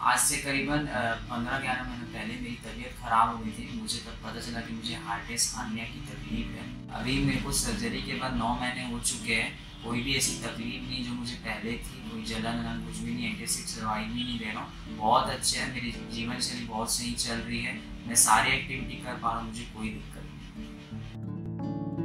आज से करीबन 15-11 महीने पहले मेरी तबीयत ख़राब हो गई थी। मुझे तब पता चला कि मुझे हार्ट डिस्क हार्निया की तकलीफ़ है। अभी मेरे को सर्जरी के बाद 9 महीने हो चुके हैं। कोई भी ऐसी तकलीफ़ नहीं जो मुझे पहले थी, कोई जलन-वलन कुछ भी नहीं, एंटीबायोटिक दवाई भी नहीं ले रहा हूँ। बहुत अच्छे है, मेरी जीवन शैली बहुत सही चल रही है। मैं सारी एक्टिविटी कर पा रहा हूँ, मुझे कोई दिक्कत नहीं।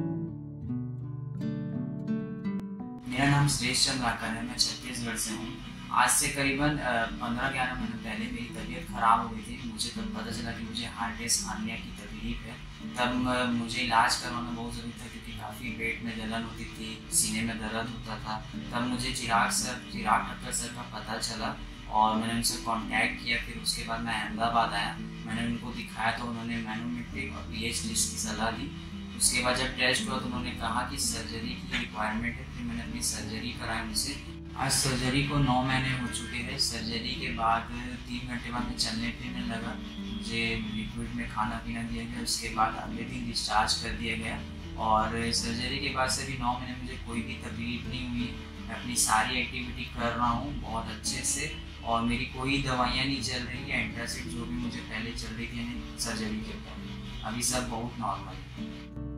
मेरा नाम सुरेश चंद्र राकर है, मैं छत्तीसगढ़ से हूँ। आज से करीबन 15-11 महीने पहले मेरी तबीयत ख़राब हो गई थी। मुझे तब पता चला कि मुझे हार्ट डिस्क हार्निया की तकलीफ़ है। तब मुझे इलाज करवाना बहुत ज़रूरी था क्योंकि काफ़ी पेट में जलन होती थी, सीने में दर्द होता था। तब मुझे चिराग ठक्कर सर का पता चला और मैंने उनसे कांटेक्ट किया। फिर उसके बाद मैं अहमदाबाद आया, मैंने उनको दिखाया तो उन्होंने मैनोमेट्रिक और पीएच टेस्ट की सलाह दी। उसके बाद जब टेस्ट हुआ तो उन्होंने कहा कि सर्जरी की रिक्वायरमेंट है। फिर मैंने अपनी सर्जरी कराई उनसे। आज सर्जरी को 9 महीने हो चुके हैं। सर्जरी के बाद 3 घंटे बाद मैं चलने फिरने लगा। मुझे लिक्विड में खाना पीना दिया गया। उसके बाद अगले दिन डिस्चार्ज कर दिया गया और सर्जरी के बाद से भी 9 महीने मुझे कोई भी तकलीफ नहीं हुई। मैं अपनी सारी एक्टिविटी कर रहा हूँ बहुत अच्छे से और मेरी कोई दवाइयाँ नहीं चल रही है। एंटासिड जो भी मुझे पहले चल रही थी सर्जरी के बाद, अभी सब बहुत नॉर्मल है।